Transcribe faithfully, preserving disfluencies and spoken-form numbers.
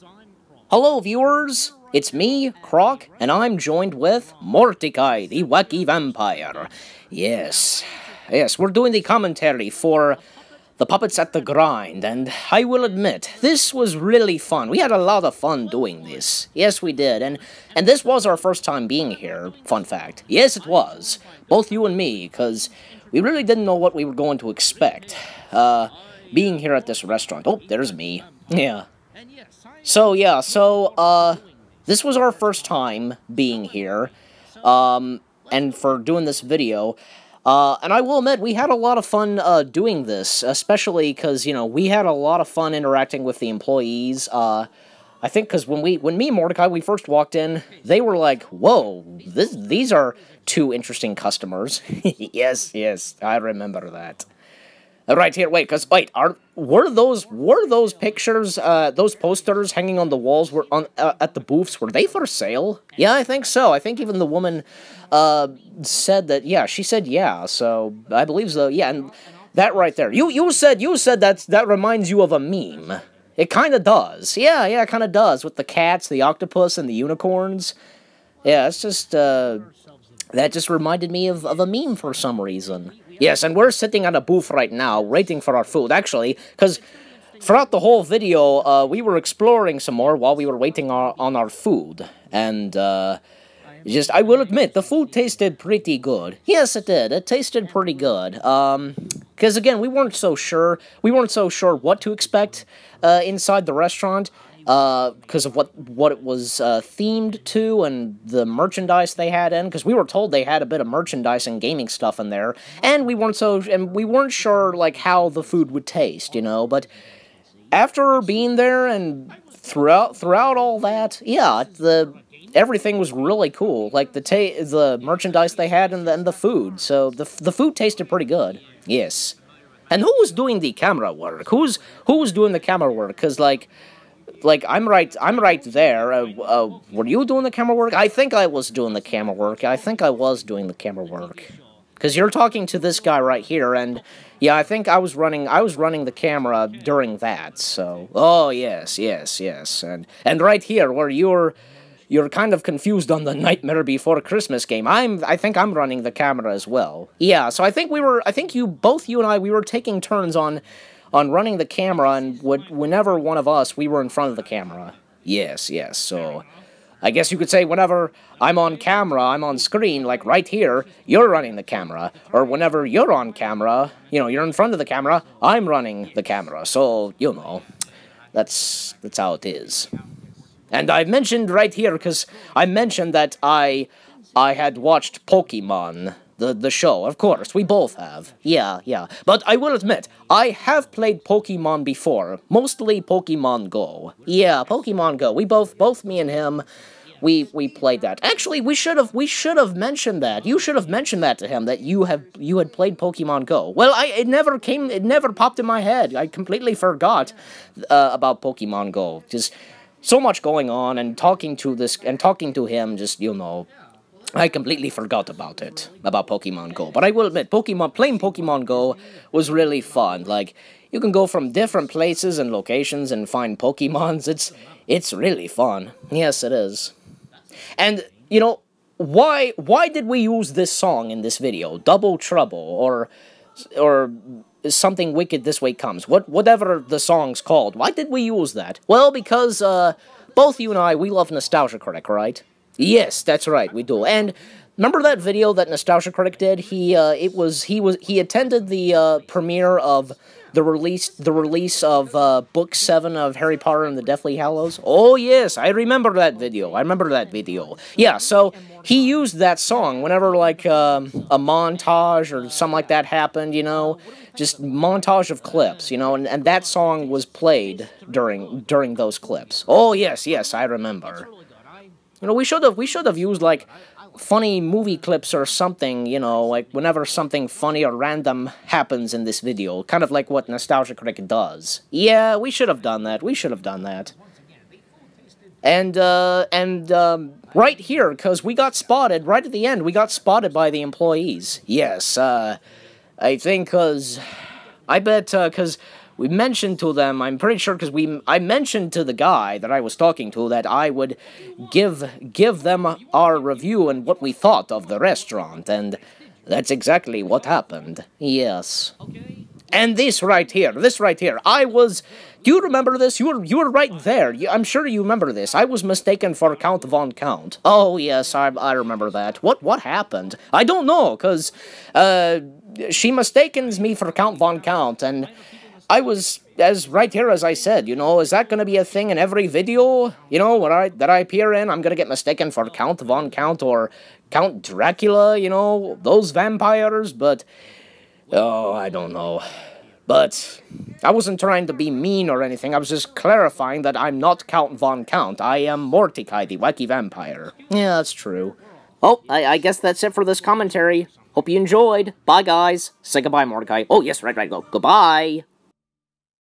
Hello, viewers! It's me, Croc, and I'm joined with Mordecai, the wacky vampire. Yes, yes, we're doing the commentary for The Puppets at the Grind, and I will admit, this was really fun. We had a lot of fun doing this. Yes, we did, and, and this was our first time being here, fun fact. Yes, it was. Both you and me, because we really didn't know what we were going to expect. Uh, being here at this restaurant. Oh, there's me. Yeah. So, yeah, so, uh, this was our first time being here, um, and for doing this video, uh, and I will admit, we had a lot of fun, uh, doing this, especially because, you know, we had a lot of fun interacting with the employees, uh, I think because when we, when me and Mordecai, we first walked in, they were like, whoa, this, these are two interesting customers. Yes, yes, I remember that. Right here, wait, because, wait, are, were those, were those pictures, uh, those posters hanging on the walls were on, uh, at the booths, were they for sale? Yeah, I think so. I think even the woman, uh, said that, yeah, she said yeah, so I believe so, yeah, and that right there. You, you said, you said that, that reminds you of a meme. It kind of does. Yeah, yeah, it kind of does, with the cats, the octopus, and the unicorns. Yeah, it's just, uh, that just reminded me of, of a meme for some reason. Yes, and we're sitting at a booth right now, waiting for our food, actually, because throughout the whole video, uh, we were exploring some more while we were waiting our, on our food, and, uh, just, I will admit, the food tasted pretty good. Yes, it did, it tasted pretty good, um, because, again, we weren't so sure, we weren't so sure what to expect, uh, inside the restaurant, Uh, because of what what it was uh, themed to and the merchandise they had in, because we were told they had a bit of merchandise and gaming stuff in there, and we weren't so and we weren't sure like how the food would taste, you know. But after being there and throughout throughout all that, yeah, the everything was really cool. Like the ta the merchandise they had and the, and the food. So the the food tasted pretty good. Yes. And who was doing the camera work? Who's who was doing the camera work? Because like. Like, I'm right, I'm right there. Uh, uh, were you doing the camera work? I think I was doing the camera work. I think I was doing the camera work. Because you're talking to this guy right here, and, yeah, I think I was running, I was running the camera during that, so. Oh, yes, yes, yes. And, and right here, where you're, you're kind of confused on the Nightmare Before Christmas game, I'm, I think I'm running the camera as well. Yeah, so I think we were, I think you, both you and I, we were taking turns on... on running the camera, and would, whenever one of us, we were in front of the camera. Yes, yes, so... I guess you could say whenever I'm on camera, I'm on screen, like right here, you're running the camera. Or whenever you're on camera, you know, you're in front of the camera, I'm running the camera. So, you know, that's, that's how it is. And I mentioned right here, because I mentioned that I, I had watched Pokemon... The, the show, of course, we both have. Yeah, yeah. But I will admit, I have played Pokemon before. Mostly Pokemon Go. Yeah, Pokemon Go. We both, both me and him, we we played that. Actually, we should have we should have mentioned that. You should have mentioned that to him, that you have you had played Pokemon Go. Well, I it never came, it never popped in my head. I completely forgot uh, about Pokemon Go. Just so much going on, and talking to this, and talking to him, just, you know... I completely forgot about it, about Pokemon Go. But I will admit, Pokemon, playing Pokemon Go was really fun. Like, you can go from different places and locations and find Pokemons. It's, it's really fun. Yes, it is. And, you know, why, why did we use this song in this video? Double Trouble, or, or Something Wicked This Way Comes. What, whatever the song's called. Why did we use that? Well, because, uh, both you and I, we love Nostalgia Critic, right? Yes, that's right, we do. And remember that video that Nostalgia Critic did? He, uh, it was, he was, he attended the, uh, premiere of the release, the release of, uh, Book seven of Harry Potter and the Deathly Hallows? Oh, yes, I remember that video. I remember that video. Yeah, so, he used that song whenever, like, um, a montage or something like that happened, you know? Just montage of clips, you know? And, and that song was played during, during those clips. Oh, yes, yes, I remember. You know, we should have, we should have used, like, funny movie clips or something, you know, like, whenever something funny or random happens in this video, kind of like what Nostalgia Critic does. Yeah, we should have done that, we should have done that. And, uh, and, um, right here, because we got spotted, right at the end, we got spotted by the employees. Yes, uh, I think, because, I bet, uh, because we mentioned to them, I'm pretty sure, because we I mentioned to the guy that I was talking to that I would give give them our review and what we thought of the restaurant, and that's exactly what happened. Yes. And this right here, this right here, I was... Do you remember this? You were you were right there. You, I'm sure you remember this. I was mistaken for Count Von Count. Oh, yes, I, I remember that. What what happened? I don't know, because uh, she mistakens me for Count Von Count, and I was, as right here as I said, you know, is that going to be a thing in every video, you know, what I, that I appear in? I'm going to get mistaken for Count Von Count or Count Dracula, you know, those vampires, but, oh, I don't know. But I wasn't trying to be mean or anything. I was just clarifying that I'm not Count Von Count. I am Mordecai, the Wacky Vampire. Yeah, that's true. Oh, I, I guess that's it for this commentary. Hope you enjoyed. Bye, guys. Say goodbye, Mordecai. Oh, yes, right, right, go. Goodbye.